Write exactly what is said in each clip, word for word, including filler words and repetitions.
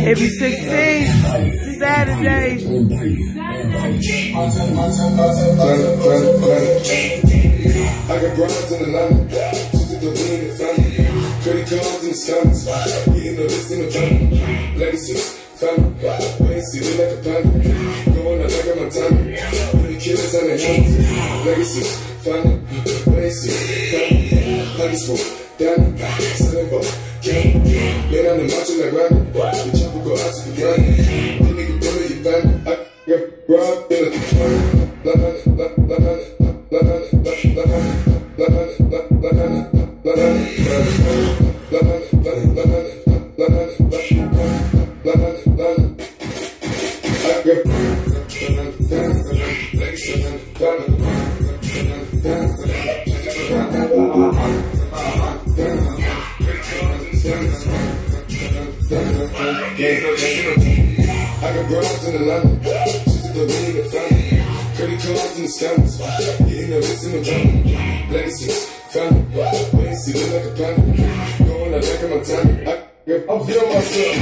If you sixteen, Saturday. I got broads in the line. She's the lean in the family. Credit cards in the scammers. Getting the list in the family. Legacies, family. Wait, see, they like a panda. Going out like a Montana. Pretty killers on the hands. Legacies, family. Wait, see, family. Honey smoke, Danny. Selling ball, candy. Man on the macho like Randy. The chopper go out to the granny. You nigga go to your band. I got broad in the family. La la la la la la la I got broads in the line. She's the lean in the family. Credit cards and the scammers. Getting the list in the family. Legacies, family. Wait, see, they like a panda. Going out like a Montana. I I'm feeling myself.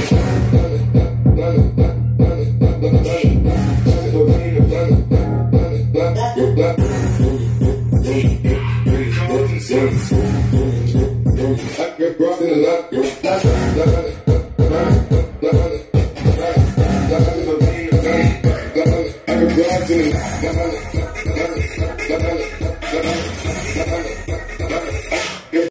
I got broads in the line. I got broads in the line.